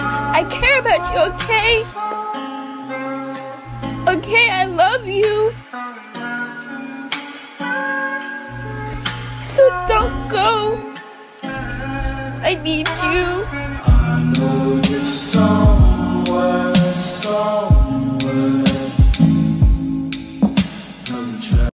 I care about you, okay? Okay, I love you. So don't go. I need you.